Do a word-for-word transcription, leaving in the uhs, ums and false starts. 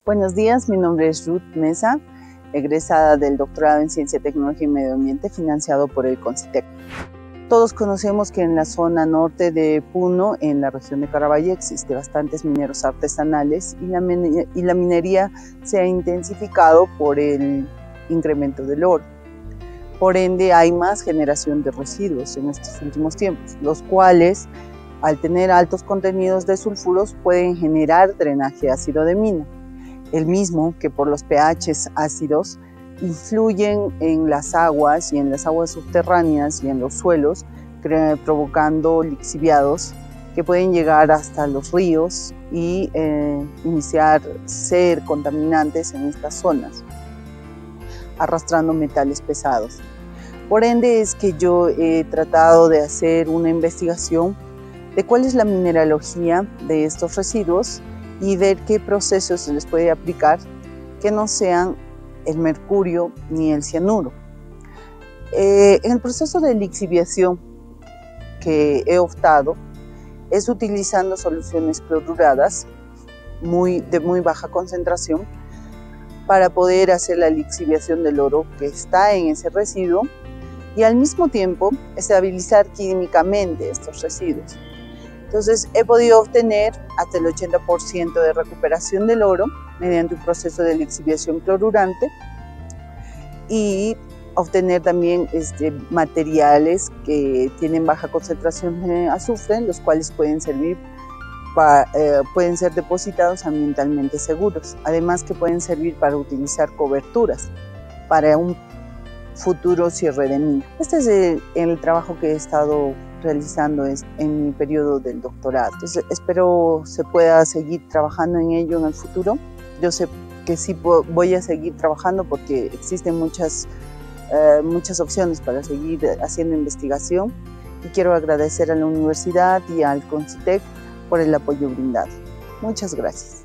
Buenos días, mi nombre es Ruth Mesa, egresada del doctorado en Ciencia, Tecnología y Medio Ambiente financiado por el CONCITEC. Todos conocemos que en la zona norte de Puno, en la región de Carabaya, existe bastantes mineros artesanales y la, y la minería se ha intensificado por el incremento del oro. Por ende, hay más generación de residuos en estos últimos tiempos, los cuales, al tener altos contenidos de sulfuros, pueden generar drenaje ácido de mina. El mismo que por los pHs ácidos influyen en las aguas y en las aguas subterráneas y en los suelos, provocando lixiviados que pueden llegar hasta los ríos y eh, iniciar ser contaminantes en estas zonas, arrastrando metales pesados. Por ende es que yo he tratado de hacer una investigación de cuál es la mineralogía de estos residuos y ver qué procesos se les puede aplicar que no sean el mercurio ni el cianuro. Eh, en el proceso de lixiviación que he optado es utilizando soluciones cloruradas muy, de muy baja concentración para poder hacer la lixiviación del oro que está en ese residuo y al mismo tiempo estabilizar químicamente estos residuos. Entonces he podido obtener hasta el ochenta por ciento de recuperación del oro mediante un proceso de lixiviación clorurante y obtener también este, materiales que tienen baja concentración de azufre, los cuales pueden servir para, eh, pueden ser depositados ambientalmente seguros, además que pueden servir para utilizar coberturas para un futuro cierre de mina. Este es el, el trabajo que he estado realizando en mi periodo del doctorado. Entonces, espero se pueda seguir trabajando en ello en el futuro. Yo sé que sí voy a seguir trabajando porque existen muchas, eh, muchas opciones para seguir haciendo investigación y quiero agradecer a la universidad y al CONCITEC por el apoyo brindado. Muchas gracias.